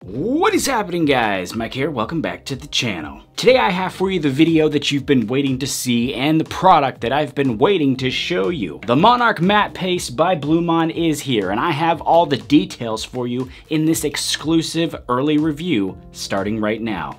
What is happening, guys? Mike here, welcome back to the channel. Today I have for you the video that you've been waiting to see and the product that I've been waiting to show you. The Monarch Matte Paste by Blumon is here, and I have all the details for you in this exclusive early review starting right now.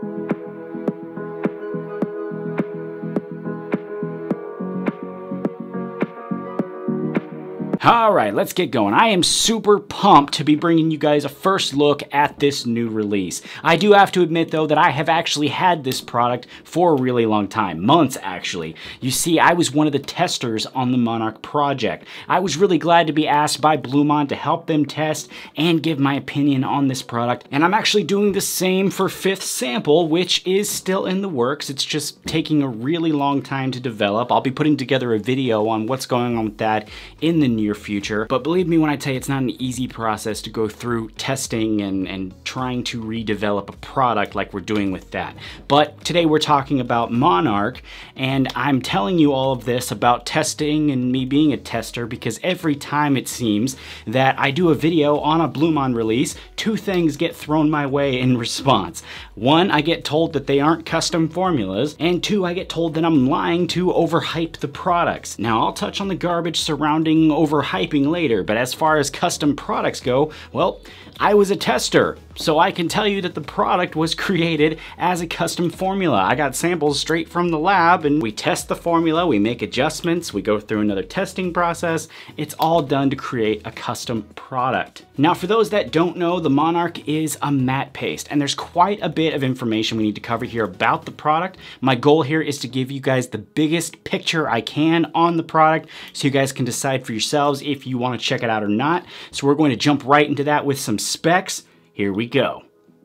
Alright, let's get going. I am super pumped to be bringing you guys a first look at this new release. I do have to admit though that I have actually had this product for a really long time, months actually. You see, I was one of the testers on the Monarch project. I was really glad to be asked by Blumon to help them test and give my opinion on this product, and I'm actually doing the same for Fifth Sample, which is still in the works. It's just taking a really long time to develop. I'll be putting together a video on what's going on with that in the near future, but believe me when I tell you it's not an easy process to go through testing and trying to redevelop a product like we're doing with that. But today we're talking about Monarch, and I'm telling you all of this about testing and me being a tester because every time it seems that I do a video on a Blumon release, two things get thrown my way in response. One, I get told that they aren't custom formulas, and two, I get told that I'm lying to overhype the products. Now I'll touch on the garbage surrounding overhyping later, but as far as custom products go, well, I was a tester, so I can tell you that the product was created as a custom formula. I got samples straight from the lab, and we test the formula, we make adjustments, we go through another testing process. It's all done to create a custom product. Now, for those that don't know, the Monarch is a matte paste, and there's quite a bit of information we need to cover here about the product. My goal here is to give you guys the biggest picture I can on the product so you guys can decide for yourselves if you want to check it out or not. So we're going to jump right into that with some specs. Here we go.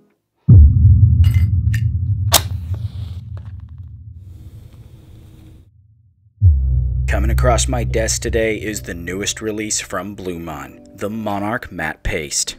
Coming across my desk today is the newest release from Blumon, the Monarch Matte Paste.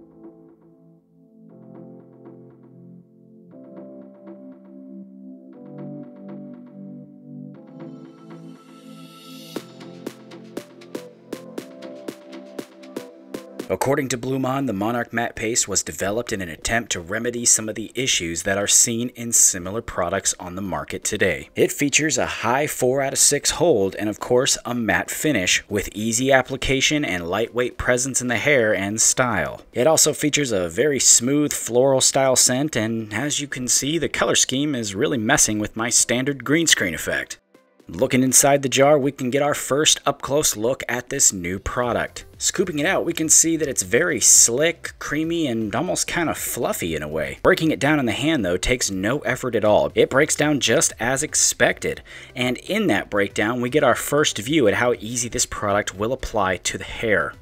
According to Blumon, the Monarch Matte Paste was developed in an attempt to remedy some of the issues that are seen in similar products on the market today. It features a high 4 out of 6 hold and of course a matte finish with easy application and lightweight presence in the hair and style. It also features a very smooth floral style scent, and as you can see, the color scheme is really messing with my standard green screen effect. Looking inside the jar, we can get our first up-close look at this new product. Scooping it out, we can see that it's very slick, creamy, and almost kind of fluffy in a way. Breaking it down in the hand, though, takes no effort at all. It breaks down just as expected. And in that breakdown, we get our first view at how easy this product will apply to the hair.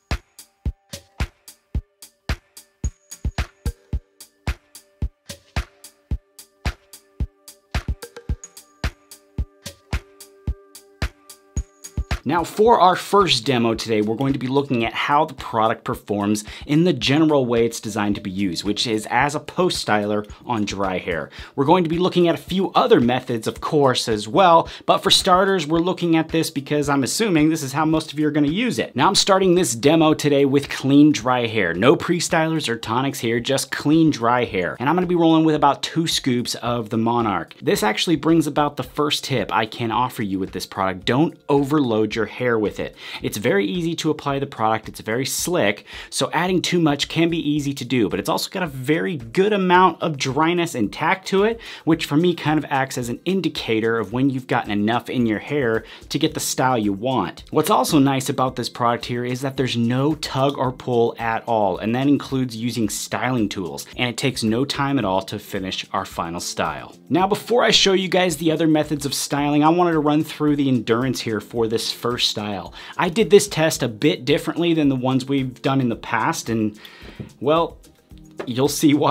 Now, for our first demo today, we're going to be looking at how the product performs in the general way it's designed to be used, which is as a post styler on dry hair. We're going to be looking at a few other methods, of course, as well, but for starters, we're looking at this because I'm assuming this is how most of you are going to use it. Now, I'm starting this demo today with clean dry hair. No pre-stylers or tonics here, just clean dry hair. And I'm going to be rolling with about 2 scoops of the Monarch. This actually brings about the first tip I can offer you with this product. Don't overload your hair with it. It's very easy to apply the product, it's very slick, so adding too much can be easy to do, but it's also got a very good amount of dryness and tack to it, which for me kind of acts as an indicator of when you've gotten enough in your hair to get the style you want. What's also nice about this product here is that there's no tug or pull at all, and that includes using styling tools, and it takes no time at all to finish our final style. Now, before I show you guys the other methods of styling, I wanted to run through the endurance here for this first style. I did this test a bit differently than the ones we've done in the past, and well, you'll see why.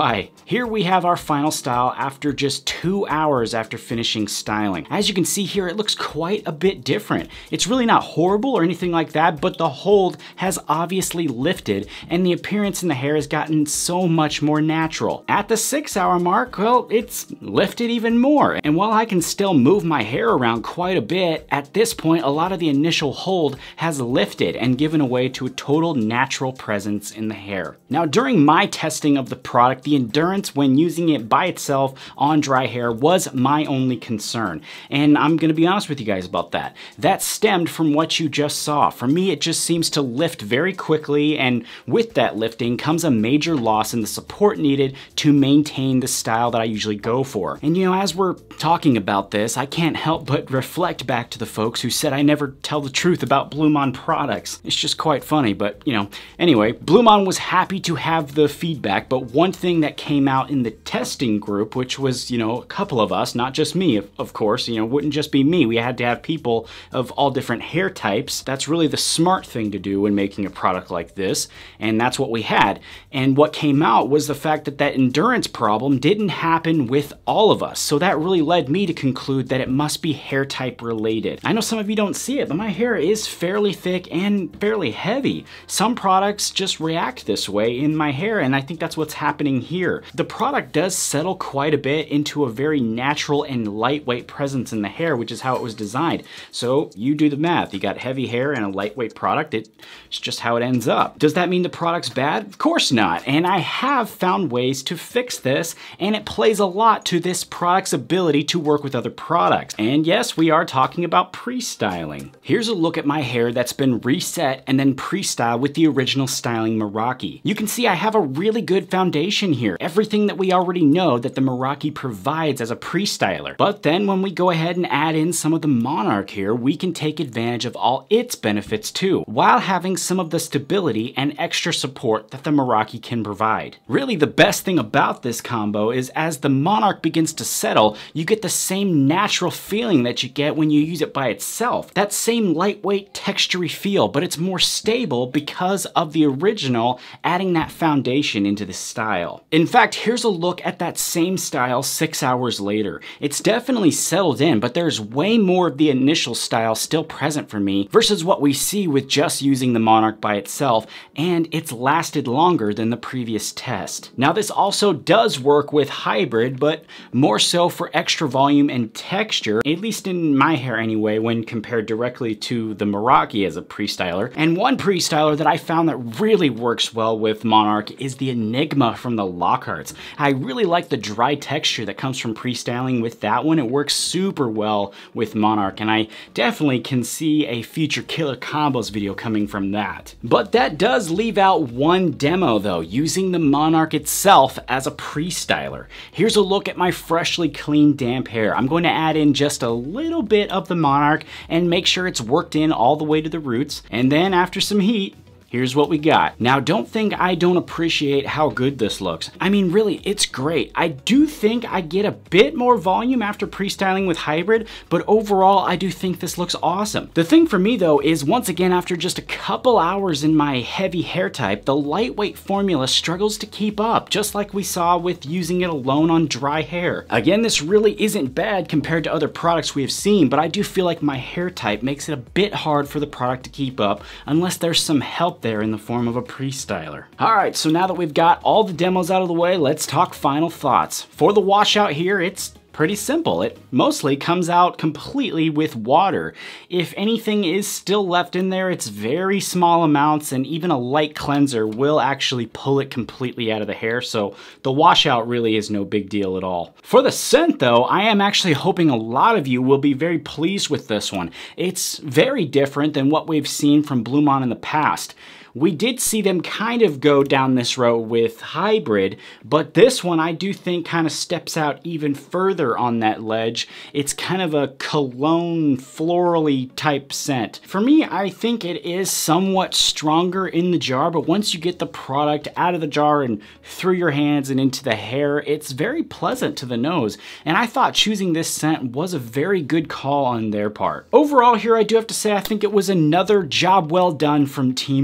Here we have our final style after just 2 hours after finishing styling. As you can see here, it looks quite a bit different. It's really not horrible or anything like that, but the hold has obviously lifted and the appearance in the hair has gotten so much more natural. At the 6 hour mark, well, it's lifted even more. And while I can still move my hair around quite a bit, at this point, a lot of the initial hold has lifted and given way to a total natural presence in the hair. Now, during my testing of the product, the endurance when using it by itself on dry hair was my only concern. And I'm gonna be honest with you guys about that. That stemmed from what you just saw. For me, it just seems to lift very quickly, and with that lifting comes a major loss in the support needed to maintain the style that I usually go for. And you know, as we're talking about this, I can't help but reflect back to the folks who said I never tell the truth about Blumon products. It's just quite funny, but you know. Anyway, Blumon was happy to have the feedback, but one thing that came out in the testing group, which was, you know, a couple of us, not just me, of course, you know, wouldn't just be me. We had to have people of all different hair types. That's really the smart thing to do when making a product like this, and that's what we had. And what came out was the fact that that endurance problem didn't happen with all of us. So that really led me to conclude that it must be hair type related. I know some of you don't see it, but my hair is fairly thick and fairly heavy. Some products just react this way in my hair, and I think that's what's happening here. The product does settle quite a bit into a very natural and lightweight presence in the hair, which is how it was designed. So you do the math. You got heavy hair and a lightweight product. It's just how it ends up. Does that mean the product's bad? Of course not. And I have found ways to fix this, and it plays a lot to this product's ability to work with other products. And yes, we are talking about pre-styling. Here's a look at my hair that's been reset and then pre-styled with the original styling Meraki. You can see I have a really good foundation here. Everything that we already know that the Meraki provides as a pre-styler. But then when we go ahead and add in some of the Monarch here, we can take advantage of all its benefits too, while having some of the stability and extra support that the Meraki can provide. Really, the best thing about this combo is as the Monarch begins to settle, you get the same natural feeling that you get when you use it by itself. That same lightweight, textury feel, but it's more stable because of the original adding that foundation into the style. In fact, here's a look at that same style 6 hours later. It's definitely settled in, but there's way more of the initial style still present for me versus what we see with just using the Monarch by itself, and it's lasted longer than the previous test. Now, this also does work with hybrid, but more so for extra volume and texture, at least in my hair anyway, when compared directly to the Meraki as a pre-styler. And one pre-styler that I found that really works well with Monarch is the Enigma from the Lockharts. I really like the dry texture that comes from pre-styling with that one. It works super well with Monarch, and I definitely can see a future Killer Combos video coming from that. But that does leave out one demo though, using the Monarch itself as a pre-styler. Here's a look at my freshly cleaned damp hair. I'm going to add in just a little bit of the Monarch and make sure it's worked in all the way to the roots, and then after some heat, here's what we got. Now, don't think I don't appreciate how good this looks. I mean, really, it's great. I do think I get a bit more volume after pre-styling with hybrid, but overall, I do think this looks awesome. The thing for me though is, once again, after just a couple hours in my heavy hair type, the lightweight formula struggles to keep up, just like we saw with using it alone on dry hair. Again, this really isn't bad compared to other products we have seen, but I do feel like my hair type makes it a bit hard for the product to keep up unless there's some help there in the form of a pre-styler. Alright, so now that we've got all the demos out of the way, let's talk final thoughts. For the washout here, it's pretty simple. It mostly comes out completely with water. If anything is still left in there, it's very small amounts, and even a light cleanser will actually pull it completely out of the hair, so the washout really is no big deal at all. For the scent though, I am actually hoping a lot of you will be very pleased with this one. It's very different than what we've seen from Blumon in the past. We did see them kind of go down this road with hybrid, but this one I do think kind of steps out even further on that ledge. It's kind of a cologne, florally type scent. For me, I think it is somewhat stronger in the jar, but once you get the product out of the jar and through your hands and into the hair, it's very pleasant to the nose. And I thought choosing this scent was a very good call on their part. Overall here, I do have to say I think it was another job well done from Team Blumon.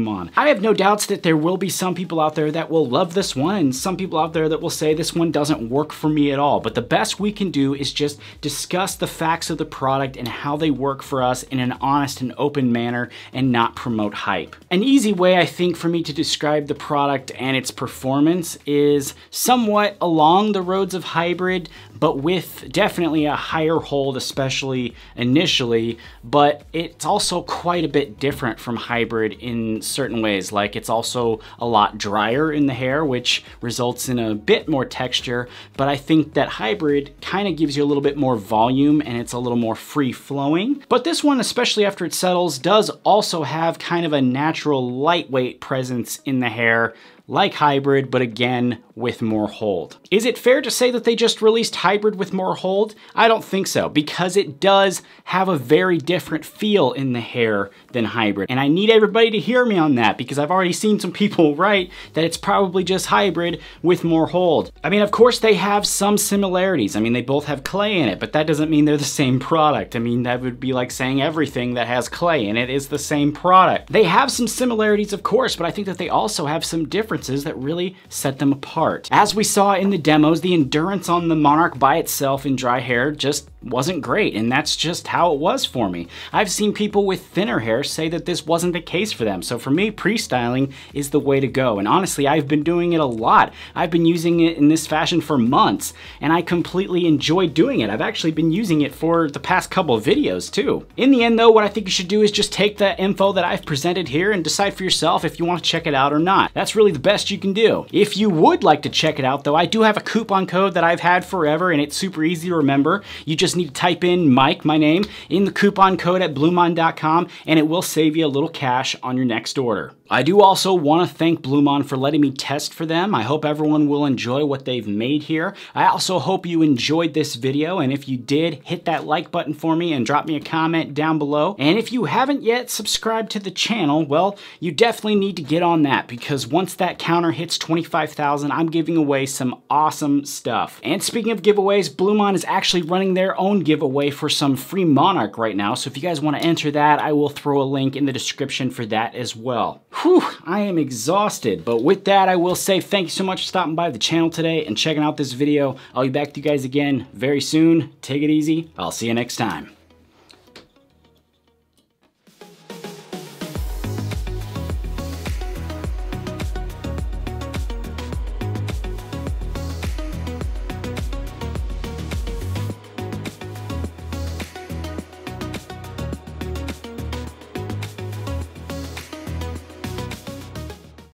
on. I have no doubts that there will be some people out there that will love this one and some people out there that will say this one doesn't work for me at all. But the best we can do is just discuss the facts of the product and how they work for us in an honest and open manner and not promote hype. An easy way I think for me to describe the product and its performance is somewhat along the roads of hybrid, but with definitely a higher hold, especially initially, but it's also quite a bit different from hybrid in certain ways. Like it's also a lot drier in the hair, which results in a bit more texture, but I think that hybrid kind of gives you a little bit more volume and it's a little more free flowing. But this one, especially after it settles, does also have kind of a natural lightweight presence in the hair, like hybrid, but again, with more hold. Is it fair to say that they just released hybrid with more hold? I don't think so, because it does have a very different feel in the hair than hybrid. And I need everybody to hear me on that, because I've already seen some people write that it's probably just hybrid with more hold. I mean, of course they have some similarities. I mean, they both have clay in it, but that doesn't mean they're the same product. I mean, that would be like saying everything that has clay in it is the same product. They have some similarities, of course, but I think that they also have some differences that really set them apart. As we saw in the demos, the endurance on the Monarch by itself in dry hair just wasn't great, and that's just how it was for me. I've seen people with thinner hair say that this wasn't the case for them, so for me, pre-styling is the way to go, and honestly, I've been doing it a lot. I've been using it in this fashion for months, and I completely enjoy doing it. I've actually been using it for the past couple of videos, too. In the end, though, what I think you should do is just take the info that I've presented here and decide for yourself if you want to check it out or not. That's really the best you can do. If you would like to check it out, though, I do have a coupon code that I've had forever, and it's super easy to remember. You just need to type in Mike, my name, in the coupon code at Blumon.com, and it will save you a little cash on your next order. I do also want to thank Blumon for letting me test for them. I hope everyone will enjoy what they've made here. I also hope you enjoyed this video, and if you did, hit that like button for me and drop me a comment down below. And if you haven't yet subscribed to the channel, well, you definitely need to get on that, because once that counter hits 25,000, I'm giving away some awesome stuff. And speaking of giveaways, Blumon is actually running their own giveaway for some free Monarch right now, so if you guys want to enter that, I will throw a link in the description for that as well. Whew, I am exhausted, but with that, I will say thank you so much for stopping by the channel today and checking out this video. I'll be back to you guys again very soon. Take it easy. I'll see you next time.